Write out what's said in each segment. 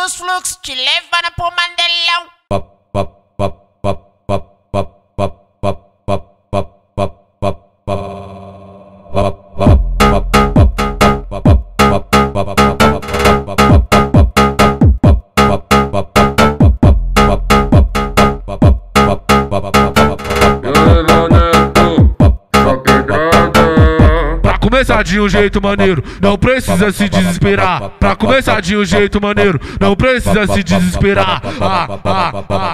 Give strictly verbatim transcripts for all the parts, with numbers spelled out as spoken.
dos fluxos, te levando pro Mandelão. Começar de um jeito maneiro, não precisa se desesperar. Pra começar de um jeito maneiro, não precisa se desesperar. Ah, ah, ah,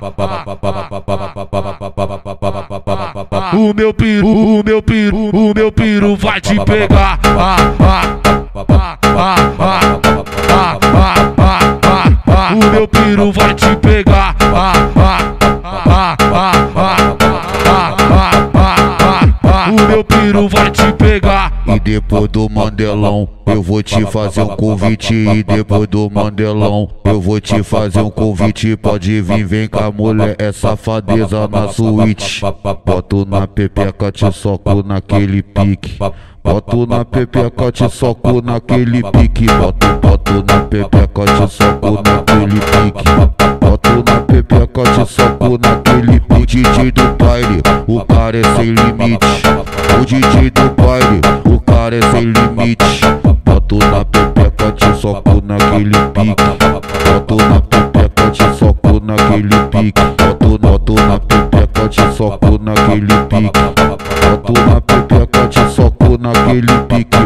ah. O meu piro, o meu piro, o meu piro vai te pegar. Ah, ah, ah, ah, ah, ah, ah, ah, ah. O meu piro vai te pegar. Ah, ah, ah, ah, ah, ah, ah. O meu piro vai te pegar. E depois do Mandelão, eu vou te fazer um convite. E depois do Mandelão, eu vou te fazer um convite. Pode vir, vem cá, mulher, é safadeza na suíte. Boto na pepeca, te soco naquele pique. Boto na pepeca, te soco naquele pique. Boto, boto na pepeca, te soco naquele pique. Boto na pepeca, te soco naquele pique. O D J do baile, o cara é sem limite. O D J do baile, o cara é sem limite. Boto na pepeca, te soco naquele pique. Boto na pepeca, te soco naquele pique. Boto, boto na pepeca, te soco naquele pique. Boto na pepeca, te soco naquele pique.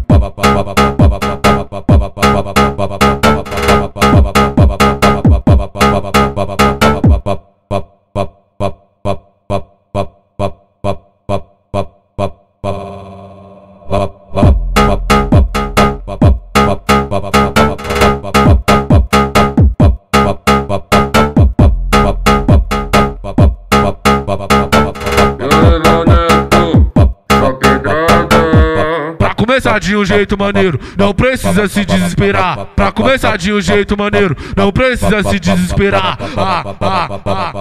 Pra começar de um jeito maneiro, não precisa se desesperar. Pra começar de um jeito maneiro, não precisa se desesperar. Ah, ah, ah,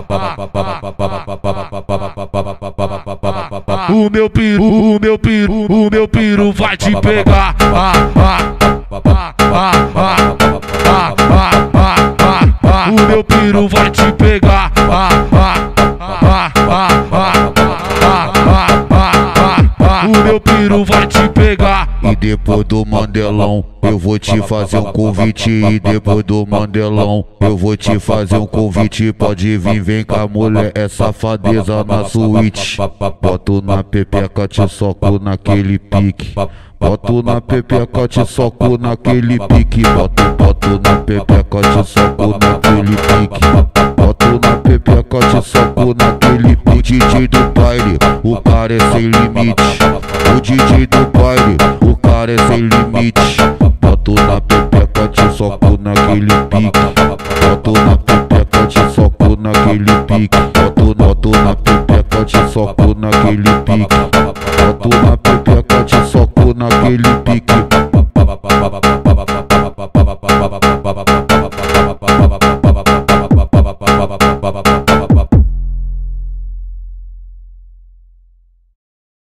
ah. O meu piro, o meu piro, o meu piro vai te pegar. Ah, ah, ah, ah, ah, ah, ah, ah, ah. O meu piro vai te pegar. Ah, ah, ah, ah, ah, ah, ah, ah. O meu piro vai te pegar. E depois do Mandelão, eu vou te fazer um convite. E depois do Mandelão, eu vou te fazer um convite. Pode vir, vem cá, mulher, é safadeza na suíte. Boto na pepeca, te soco naquele pique. Boto na pepeca, te soco naquele pique. Boto, boto na pepeca, te soco naquele pique. Boto na pepeca, te soco naquele pique. O D J do baile, o cara é sem limite. O D J do baile, o cara é sem limite. Boto na pepeca, te soco naquele pique. Boto na pepeca, te soco naquele pique. Boto, boto na pepeca, te soco naquele pique. Boto na pepeca, te soco naquele pique.